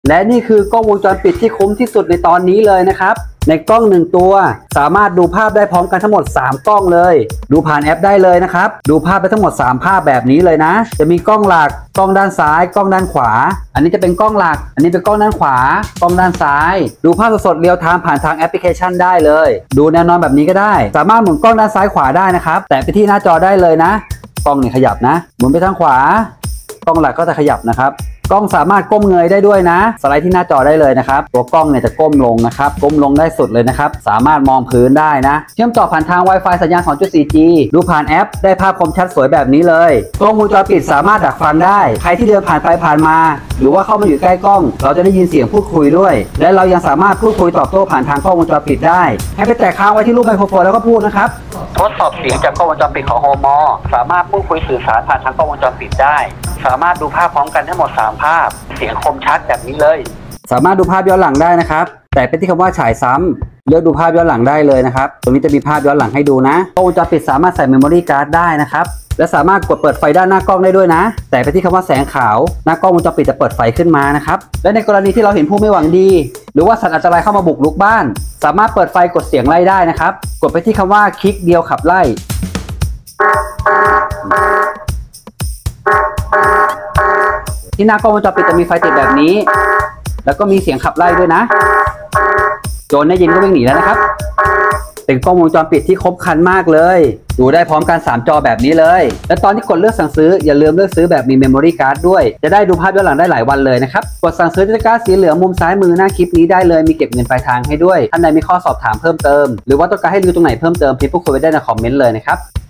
และนี่คือกล้องวงจรปิดที่คุ้มที่สุดในตอนนี้เลยนะครับในกล้อง1ตัวสามารถดูภาพได้พร้อมกันทั้งหมด3กล้องเลยดูผ่านแอปได้เลยนะครับดูภาพได้ทั้งหมด3ภาพแบบนี้เลยนะจะมีกล้องหลักกล้องด้านซ้ายกล้องด้านขวาอันนี้จะเป็นกล้องหลักอันนี้เป็นกล้องด้านขวากล้องด้านซ้ายดูภาพสดๆเรียลไทม์ผ่านทางแอปพลิเคชันได้เลยดูแนวนอนแบบนี้ก็ได้สามารถหมุนกล้องด้านซ้ายขวาได้นะครับแตะไปที่หน้าจอได้เลยนะกล้องนี่ขยับนะหมุนไปทางขวากล้องหลักก็จะขยับนะครับกล้องสามารถก้มเงยได้ด้วยนะสไลด์ที่หน้าจอได้เลยนะครับตัวกล้องเนี่ยจะก้มลงนะครับก้มลงได้สุดเลยนะครับสามารถมองพื้นได้นะเชื่อมต่อผ่านทาง Wi-Fi สัญญาณ 2.4G ดูผ่านแอปได้ภาพคมชัดสวยแบบนี้เลยกล้องวงจรปิดสามารถดักฟังได้ใครที่เดินผ่านไปผ่านมาหรือว่าเข้ามาอยู่ใกล้กล้องเราจะได้ยินเสียงพูดคุยด้วยและเรายังสามารถพูดคุยตอบโต้ผ่านทางกล้องวงจรปิดได้ให้ไปแตะค้างไว้ที่รูปไมโครโฟนแล้วก็พูดนะครับทดสอบเสียงจากกล้องวงจรปิดของโฮมอสามารถพูดคุยสื่อสารผ่านทางกล้องวงจรปิดได้สามารถดูภาพพร้อมกันทั้งหมด3ภาพเสียงคมชัดแบบนี้เลยสามารถดูภาพย้อนหลังได้นะครับแต่เป็นที่คำว่าฉายซ้ำเลือกดูภาพย้อนหลังได้เลยนะครับตรงนี้จะมีภาพย้อนหลังให้ดูนะกล้องวงจรปิดสามารถใส่เมมโมรี่การ์ดได้นะครับและสามารถกดเปิดไฟด้านหน้ากล้องได้ด้วยนะแต่ไปที่คำว่าแสงขาวหน้ากล้องวงจรปิดจะเปิดไฟขึ้นมานะครับและในกรณีที่เราเห็นผู้ไม่หวังดีหรือว่าสัตว์อันตรายเข้ามาบุกรุกบ้านสามารถเปิดไฟกดเสียงไล่ได้นะครับกดไปที่คำว่าคลิกเดียวขับไล่ที่หน้ากล้องวงจรปิดจะมีไฟติดแบบนี้แล้วก็มีเสียงขับไล่ด้วยนะโจรได้ยินก็วิ่งหนีแล้วนะครับเป็นกล้องวงจรปิดที่ครบครันมากเลยดูได้พร้อมกัน3จอแบบนี้เลยและตอนที่กดเลือกสั่งซื้ออย่าลืมเลือกซื้อแบบมีเมมโมรี่การ์ดด้วยจะได้ดูภาพย้อนหลังได้หลายวันเลยนะครับกดสั่งซื้อที่ตะกร้าสีเหลืองมุมซ้ายมือหน้าคลิปนี้ได้เลยมีเก็บเงินปลายทางให้ด้วยท่านใดมีข้อสอบถามเพิ่มเติมหรือว่าต้องการให้รีวิวตรงไหนเพิ่มเติมพิมพ์พูดคุยไว้ได้ในคอมเมนต์เลยนะครับ